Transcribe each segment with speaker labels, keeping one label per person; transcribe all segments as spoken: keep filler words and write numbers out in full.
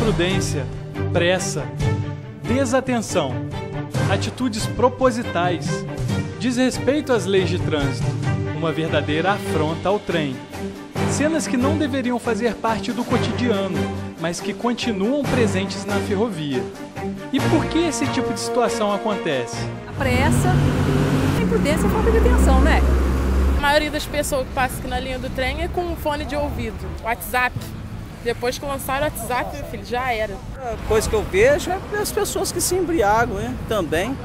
Speaker 1: imprudência, pressa, desatenção, atitudes propositais, desrespeito às leis de trânsito, uma verdadeira afronta ao trem. Cenas que não deveriam fazer parte do cotidiano, mas que continuam presentes na ferrovia. E por que esse tipo de situação acontece?
Speaker 2: A pressa, a imprudência e a falta de atenção, né?
Speaker 3: A maioria das pessoas que passam aqui na linha do trem é com um fone de ouvido, WhatsApp. Depois que lançaram o WhatsApp, meu filho, já era.
Speaker 4: A coisa que eu vejo é as pessoas que se embriagam, né, também.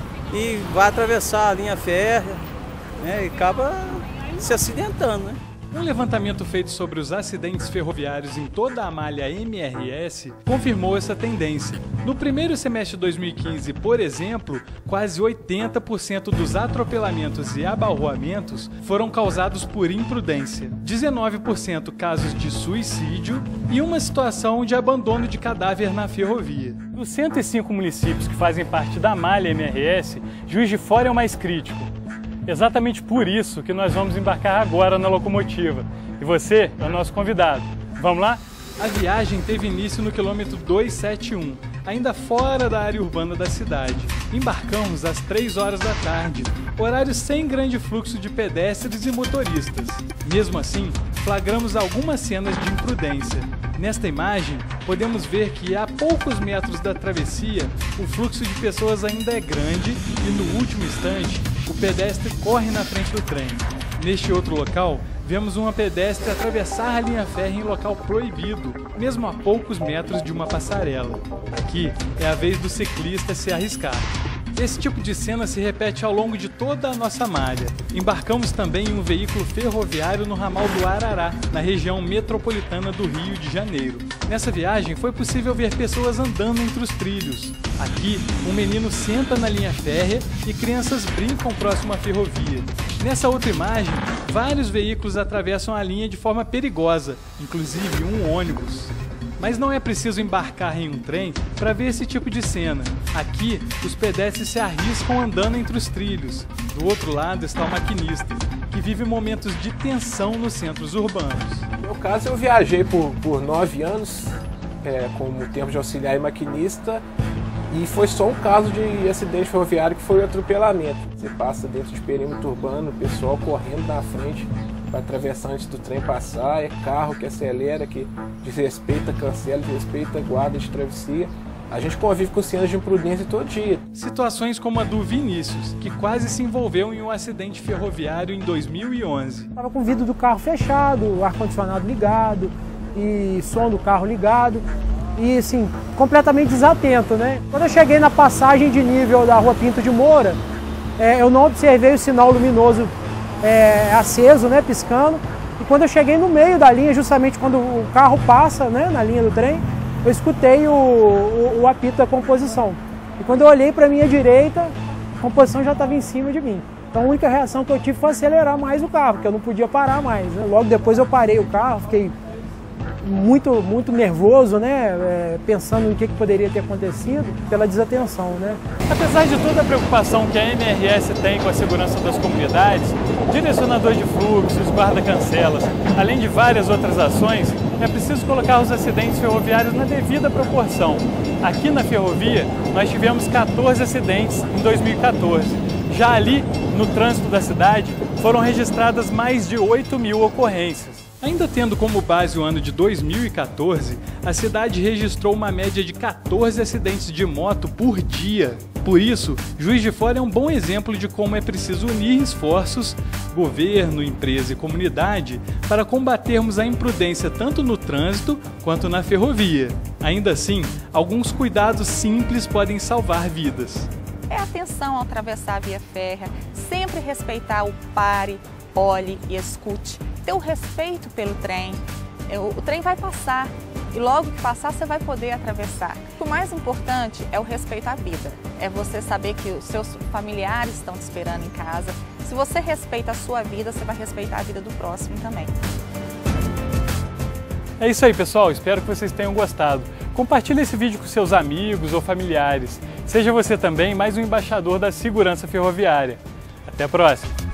Speaker 4: E vai atravessar a linha férrea, né, e acaba se acidentando, né?
Speaker 1: Um levantamento feito sobre os acidentes ferroviários em toda a malha M R S confirmou essa tendência. No primeiro semestre de dois mil e quinze, por exemplo, quase oitenta por cento dos atropelamentos e abalroamentos foram causados por imprudência, dezenove por cento casos de suicídio e uma situação de abandono de cadáver na ferrovia. Dos cento e cinco municípios que fazem parte da malha M R S, Juiz de Fora é o mais crítico. Exatamente por isso que nós vamos embarcar agora na locomotiva. E você é o nosso convidado. Vamos lá? A viagem teve início no quilômetro duzentos e setenta e um, ainda fora da área urbana da cidade. Embarcamos às três horas da tarde, horário sem grande fluxo de pedestres e motoristas. Mesmo assim, flagramos algumas cenas de imprudência. Nesta imagem, podemos ver que a poucos metros da travessia, o fluxo de pessoas ainda é grande e no último instante, o pedestre corre na frente do trem. Neste outro local, vemos uma pedestre atravessar a linha férrea em local proibido, mesmo a poucos metros de uma passarela. Aqui é a vez do ciclista se arriscar. Esse tipo de cena se repete ao longo de toda a nossa malha. Embarcamos também em um veículo ferroviário no ramal do Arará, na região metropolitana do Rio de Janeiro. Nessa viagem foi possível ver pessoas andando entre os trilhos. Aqui, um menino senta na linha férrea e crianças brincam próximo à ferrovia. Nessa outra imagem, vários veículos atravessam a linha de forma perigosa, inclusive um ônibus. Mas não é preciso embarcar em um trem para ver esse tipo de cena. Aqui, os pedestres se arriscam andando entre os trilhos. Do outro lado está o maquinista, que vive momentos de tensão nos centros urbanos.
Speaker 5: No meu caso, eu viajei por, por nove anos, é, como tempo de auxiliar e maquinista, e foi só um caso de acidente ferroviário que foi o atropelamento. Você passa dentro de perímetro urbano, o pessoal correndo na frente para atravessar antes do trem passar, é carro que acelera, que desrespeita, cancela, desrespeita, guarda de travessia. A gente convive com cenas de imprudência todo dia.
Speaker 1: Situações como a do Vinícius, que quase se envolveu em um acidente ferroviário em dois mil e onze.
Speaker 6: Estava com o vidro do carro fechado, o ar-condicionado ligado e som do carro ligado e assim, completamente desatento, né? Quando eu cheguei na passagem de nível da Rua Pinto de Moura, é, eu não observei o sinal luminoso É, aceso, né, piscando, e quando eu cheguei no meio da linha, justamente quando o carro passa, né, na linha do trem, eu escutei o, o, o apito da composição. E quando eu olhei para a minha direita, a composição já estava em cima de mim. Então a única reação que eu tive foi acelerar mais o carro, porque eu não podia parar mais, né? Logo depois eu parei o carro, fiquei muito, muito nervoso, né, é, pensando no que, que poderia ter acontecido pela desatenção, né.
Speaker 1: Apesar de toda a preocupação que a M R S tem com a segurança das comunidades, direcionador de fluxos, guarda-cancelas, além de várias outras ações, é preciso colocar os acidentes ferroviários na devida proporção. Aqui na ferrovia, nós tivemos quatorze acidentes em dois mil e quatorze. Já ali, no trânsito da cidade, foram registradas mais de oito mil ocorrências. Ainda tendo como base o ano de dois mil e quatorze, a cidade registrou uma média de quatorze acidentes de moto por dia. Por isso, Juiz de Fora é um bom exemplo de como é preciso unir esforços, governo, empresa e comunidade, para combatermos a imprudência tanto no trânsito quanto na ferrovia. Ainda assim, alguns cuidados simples podem salvar vidas.
Speaker 2: É atenção ao atravessar a via férrea, sempre respeitar o pare, olhe e escute. Ter o respeito pelo trem, o trem vai passar e logo que passar você vai poder atravessar. O mais importante é o respeito à vida, é você saber que os seus familiares estão te esperando em casa. Se você respeita a sua vida, você vai respeitar a vida do próximo também.
Speaker 1: É isso aí, pessoal, espero que vocês tenham gostado. Compartilhe esse vídeo com seus amigos ou familiares. Seja você também mais um embaixador da segurança ferroviária. Até a próxima!